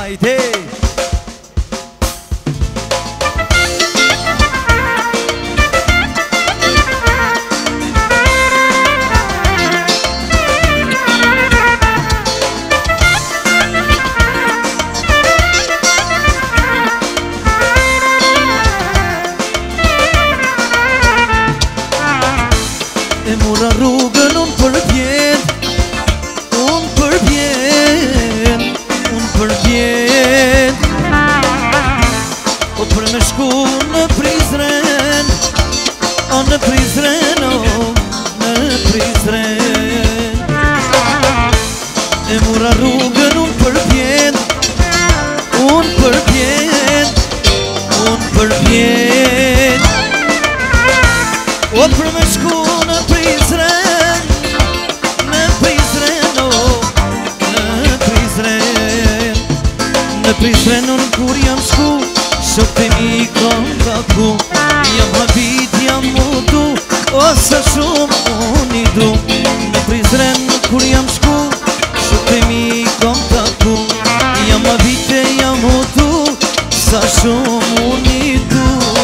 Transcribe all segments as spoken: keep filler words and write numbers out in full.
Hajde! E mura rrugën unë përbjen, unë përbjen, unë përbjen. O për me shku në Prizren, o në Prizren, o në Prizren. E mura rrugën unë përbjen, unë përbjen, unë përbjen. O për me shku në Prizren, në Prizren, o në Prizren. Në Prizren unë kur jam shku, shok të mi kom taku. Jam habit, jam mutu, o sa shumë unë i du. Në Prizren kur jam shku, shok të mi kom taku. Jam habit, jam mutu, sa shumë unë i du.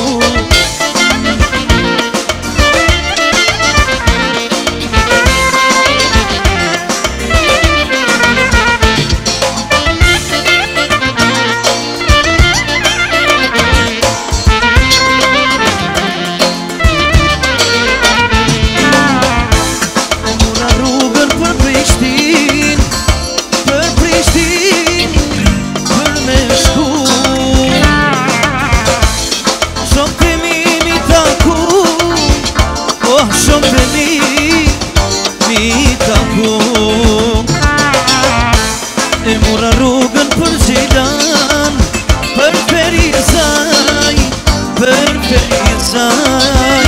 E mura rrugën për Gjilan, për Ferizaj, për Ferizaj.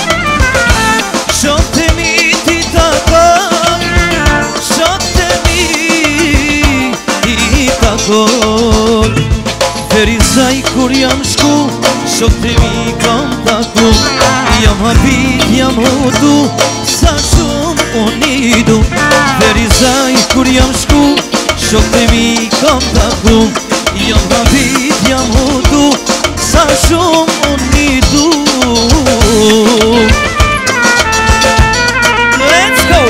Shok të mi ti takoj, shok të mi ti takoj. Ferizaj kur jam shku, shok të mi kam taku. Jam habit, jam hudu, sa shumë unë i du. Ferizaj kur jam shku, shok të mi kam taku. Jam habit, jam hudu, sa shumë unë i du. Let's go!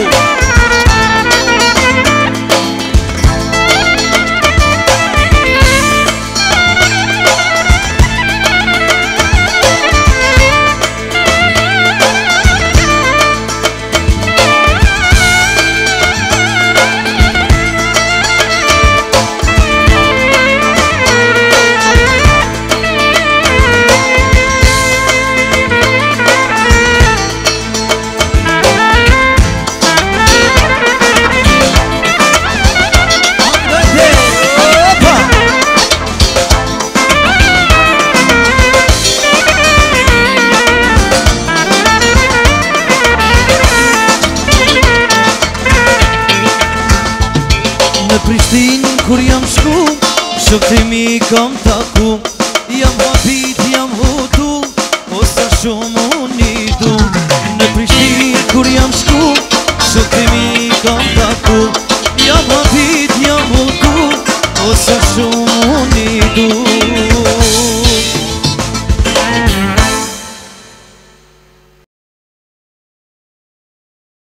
Në Prishtinë kur jam shku, shok të mi kam taku.